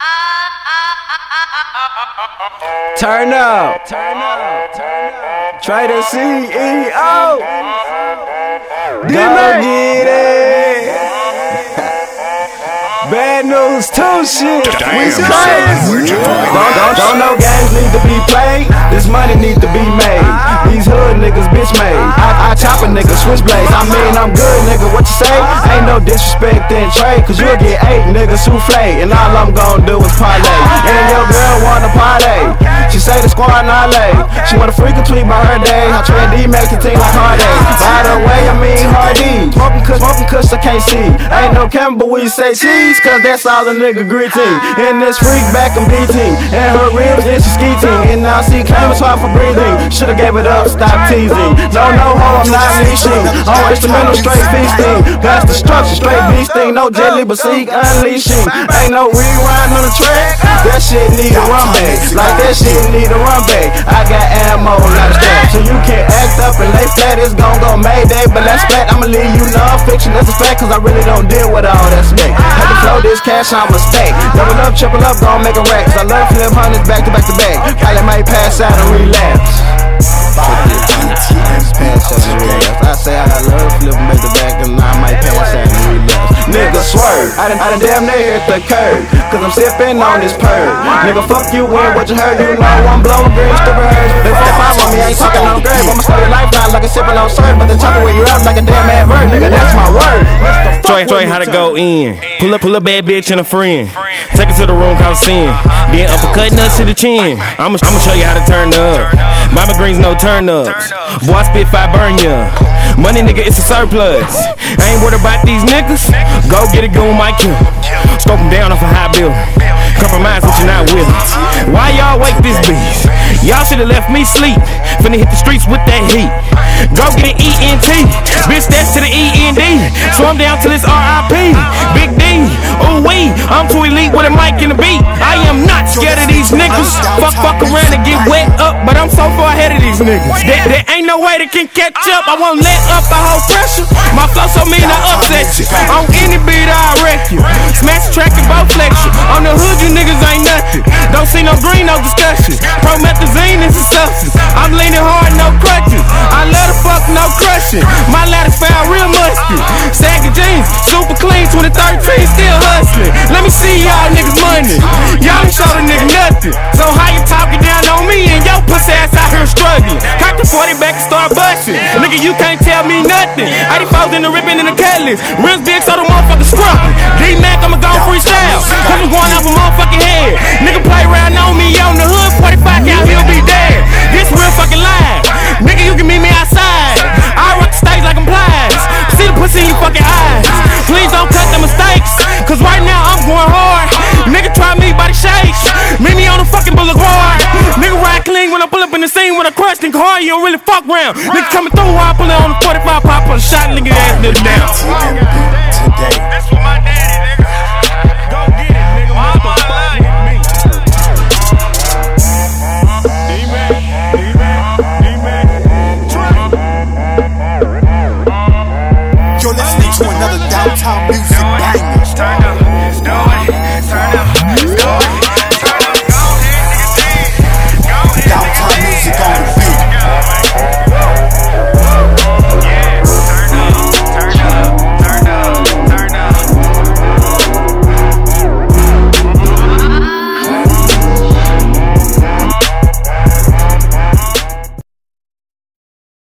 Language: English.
Turn up, turn up, turn up. Try to CEO. Go get it. Bad news too, shit. We crazy. Don't know games need to be played. This money need to be made. These hood niggas bitch made. I chop a nigga switchblades. I mean I'm good, nigga. What you say? Ain't no disrespect in trade, cause you'll get 8 niggas souffle, and all I'm gon' do is parlay. And your girl wanna parlay. She say the squad not late. She wanna freak a tweet by her day. I trade D-Max to team like Hardy. By the way, I mean Hardy. Smoking kush, I can't see. Ain't no camera, but we say cheese, cause that's all the nigga greeting. And this freak back on BT, and her ribs is ski team. And now she claiming hard for breathing. Shoulda gave it up, stop teasing. No ho, I'm not leashing. On instrumental, straight feasting. Blast destruction, straight beasting. No jelly, but seek unleashing. Ain't no rewind on the track. That shit need a run back. Like that shit need a run back. I got ammo, not a stack. So you can't act up and lay flat. It's gon' go Mayday, but that's flat. I'ma leave you non-fiction, that's a fact, cause I really don't deal with all that spec. Had to flow this cash on my stack. Double up, triple up, gon' make a rack. Cause I love flip hundreds back to back to back. Probably might pass out and relapse. I say I love flip make the back, and I might pass out and relapse. Nigga swerve, I done damn near hit the curb, cause I'm sipping on this purge. Nigga fuck you in what you heard, you know I'm blowing green stupid herds. They 45 on me, I ain't talking on grave. I'ma start your lifeline like a sipping on syrup, but then chopper where you up like a damn advert. Nigga, that's my word. Troy, how to go in. Pull a bad bitch and a friend. Take her to the room, cause sin. Then uppercut nuts to the chin. I'ma show you how to turn up. Mama greens, no turn ups. Boy, spit fire, burn ya. Money, nigga, it's a surplus. I ain't worried about these niggas. Go get a goon, might kill. Scope them down off a high bill. Compromise what you're not willing. Why y'all wake this beast? Y'all should've left me sleep. Finna hit the streets with that heat. Go get an ENT. Bitch, that's to the END. So I'm down till it's RIP. Big D, ooh wee. I'm too elite with a mic and a beat. I am not scared of these niggas. Fuck around and get wet up, but I'm so far ahead of these niggas. There ain't no way they can catch up. I won't let up the whole pressure. My flow so mean I upset you. On any beat I wreck you. Smash the track and both flex you. On the hood you niggas ain't nothing. Don't see no green, no discussion. Promethazine is a substance. I'm leaning hard, no crutches. I love the fuck, no crushing. My ladder's found real musty. Saggy jeans, super clean, 2013, still hustling. Let me see y'all niggas money. Y'all ain't show the nigga nothing. So how you talking down on me and your pussy ass out here struggling? Cock the 40 back and start busting. Nigga, you can't tell me nothing. 84s in the ribbon and the cutlass. Rims big so the motherfuckers scrubbing. D-Mac, I'ma go freestyle. Cause I'm going off a motherfucking head. Nigga play around on me on the hood, 45 out, he'll be dead. This real fucking live. Nigga, you can meet me outside. I rock the stage like I'm Plies. See the pussy in your fucking eyes. Please don't cut the mistakes, cause right now I'm going hard. Nigga try me by the shakes. Meet me on the fucking boulevard. Nigga ride clean when I pull up in the scene with a crush. Think hard, you don't really fuck round. Nigga coming through while I pull it on the 45 pop on the shot, nigga ass nigga down. Today. That's for my daddy, nigga. Go get it, nigga. What the fuck with me? You're listening to another Downtown Music banger.